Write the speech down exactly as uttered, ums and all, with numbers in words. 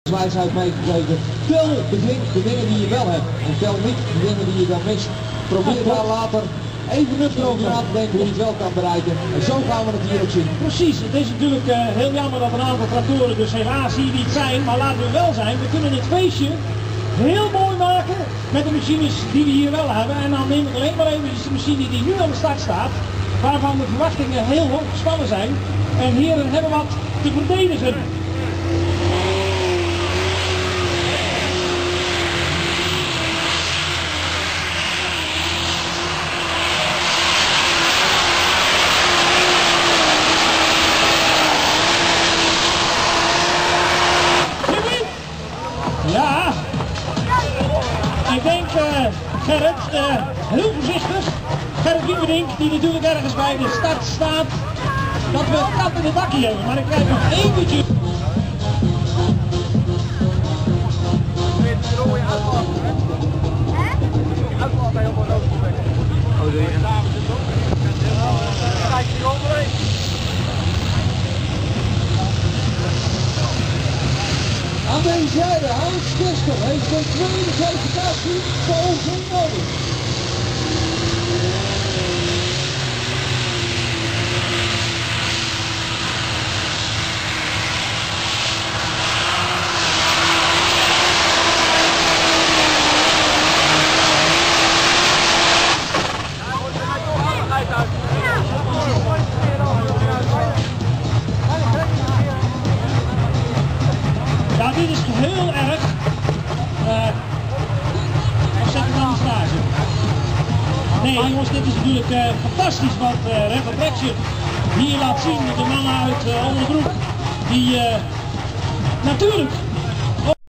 Wijsheid meegekregen. Tel de, de dingen die je wel hebt en tel niet de dingen die je dan mist. Probeer daar later even nuchter over na te denken hoe je het wel kan bereiken. En zo gaan we het hier ook zien. Precies, het is natuurlijk uh, heel jammer dat een aantal tractoren dus helaas hier niet zijn. Maar laten we wel zijn, we kunnen het feestje heel mooi maken met de machines die we hier wel hebben. En dan neem ik alleen maar even de machine die nu aan de start staat. Waarvan de verwachtingen heel hoog gespannen zijn. En heren hebben wat te verdedigen. Ja, ik denk uh, Gerrit, uh, heel voorzichtig. Gerrit Wieberdink, die natuurlijk ergens bij de start staat, dat we kat in het dakje hebben. Maar ik krijg nog één beetje. Aan deze zijde, Hans Kester heeft zijn tweede kwalificatie volgenomen. Ja, dit is heel erg. Uh, of zet hem aan de stage? Nee jongens, dit is natuurlijk uh, fantastisch wat uh, Red Brexit hier laat zien. De mannen uit uh, Onderbroek die uh, natuurlijk